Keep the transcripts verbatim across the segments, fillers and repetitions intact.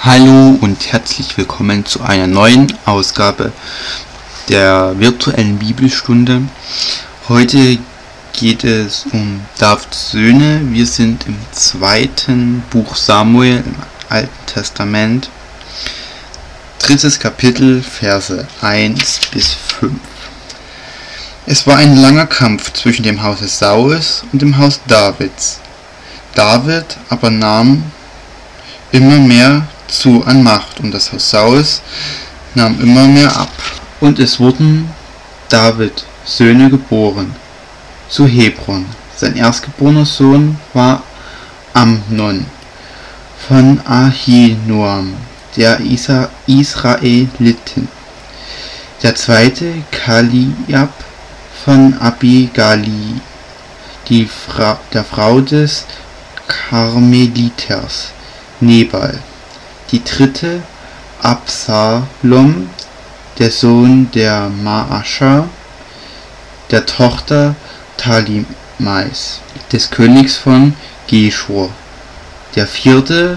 Hallo und herzlich willkommen zu einer neuen Ausgabe der virtuellen Bibelstunde. Heute geht es um Davids Söhne. Wir sind im zweiten Buch Samuel im Alten Testament, drittes Kapitel, Verse eins bis fünf. Es war ein langer Kampf zwischen dem Hause Sauls und dem Haus Davids. David aber nahm immer mehr zu an Macht und das Haus Sauls nahm immer mehr ab. Und es wurden David Söhne geboren zu Hebron. Sein erstgeborener Sohn war Amnon von Ahinoam, der Isa- Israelitin. Der zweite Kaliab von Abigali, die Fra- der Frau des Karmeliters Nebal. Die dritte Absalom, der Sohn der Maascha, der Tochter Talimais, des Königs von Geschur. Der vierte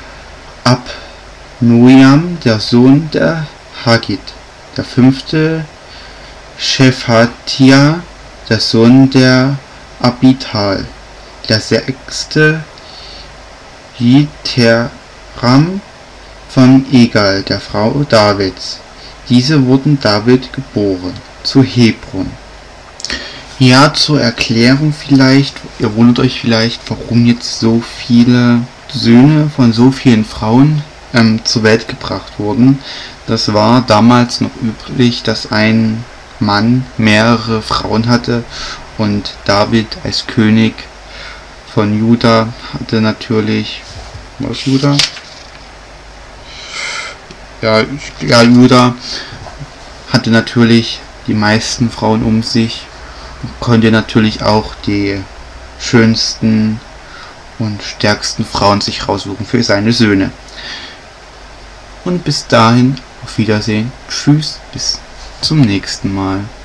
Abnoam, der Sohn der Hagit. Der fünfte Shephatia, der Sohn der Abital. Der sechste Jiteram von Egal, der Frau Davids. Diese wurden David geboren zu Hebron. Ja, zur Erklärung vielleicht, ihr wundert euch vielleicht, warum jetzt so viele Söhne von so vielen Frauen ähm, zur Welt gebracht wurden. Das war damals noch üblich, dass ein Mann mehrere Frauen hatte, und David als König von Juda hatte natürlich, was Juda? Ja, ja, Juda hatte natürlich die meisten Frauen um sich und konnte natürlich auch die schönsten und stärksten Frauen sich raussuchen für seine Söhne. Und bis dahin, auf Wiedersehen, tschüss, bis zum nächsten Mal.